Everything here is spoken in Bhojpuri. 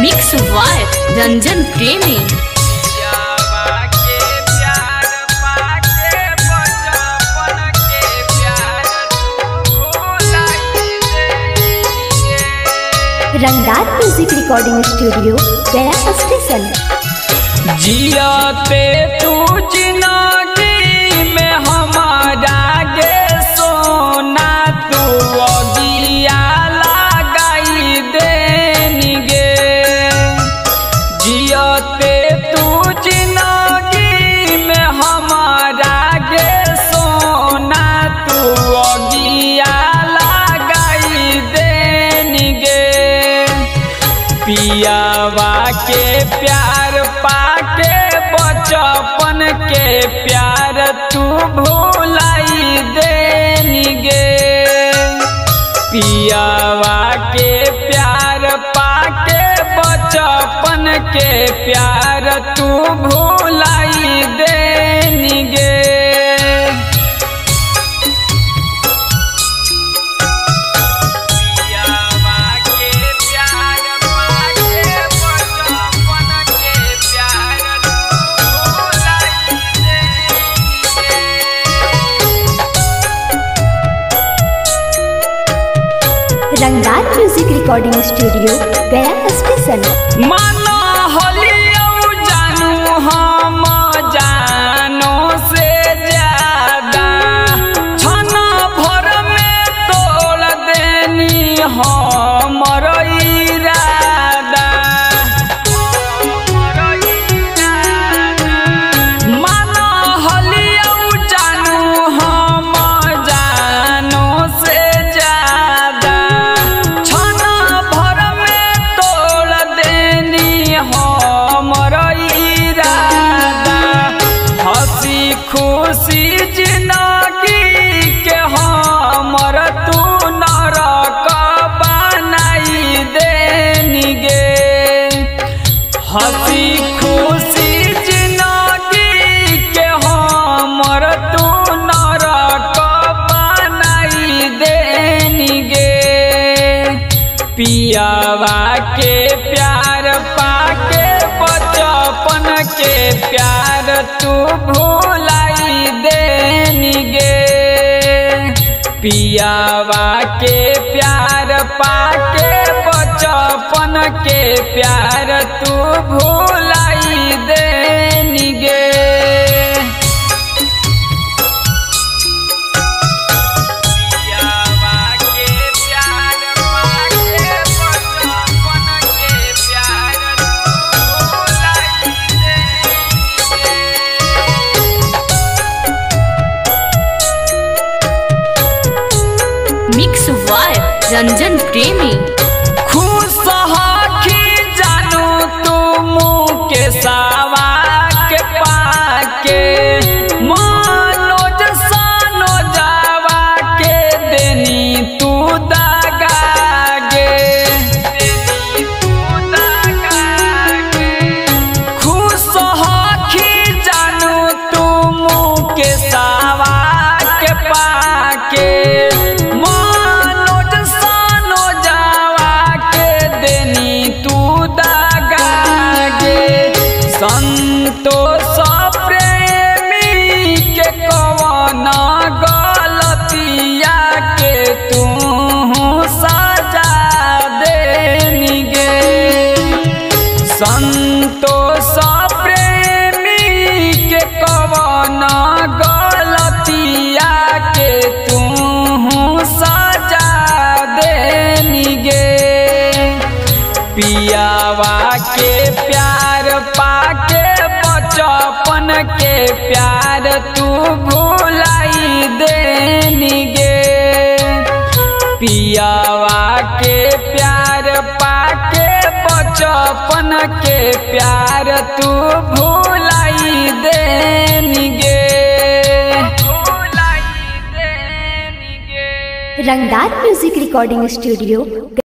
Mix by Ranjan Premi. Rangdar music recording studio Gaya station. जियाते तू जिंदगी में हमारा गे सोना तू अगिया लगाई देनी गे। जियाते तू जिंदगी में हमारा गे सोना तू अगिया लगाई देनी गे। पियावा के प्यार पाके बचपन के प्यार तू भुलाई देनी गे। पियावा के प्यार पाके बचपन के प्यार तू भुलाई देनी गे। Rangdar music recording studio Gaya station. मानो होलियो जानू हम जानो से ज्यादा क्षण भर में तोड़ देनी हमर इरादा। मानो होलियो जानू हम जानो से ज्यादा क्षण भर में तोड़ देनी हमर इरादा। हंसी खुशी जिंदगी के हमर तू नरक बनाई देनी गे। हंसी खुशी जिंदगी के हमर तू नरक बनाई देनी गे। पियावा के प्यार पाके बचपन के प्यार तू भुलाई देनी गे। पियावा के प्यार पाके बचपन के प्यार तू भुलाई देनी गे। मिक्स वाय रंजन प्रेमी। खुश हखी जानू तुम के सावा के पाके मनोज सनोजावा के देनी तू दागा गे। खुश हखी जानू तुम के सावा के पाके मनोज सनोजावा के देनी तू दागा गे। संतोष प्रेमी के कवन गलतिया के तू सजा देनी गे। संतोष प्रेमी के कवन गलतिया के तू सजा देनी गे। पियावा के प्यार पाके बचपन के प्यार तू भुलाई देनी गे। पियावा के प्यार पाके बचपन के प्यार तू भुलाई देनी गे। Rangdar music recording studio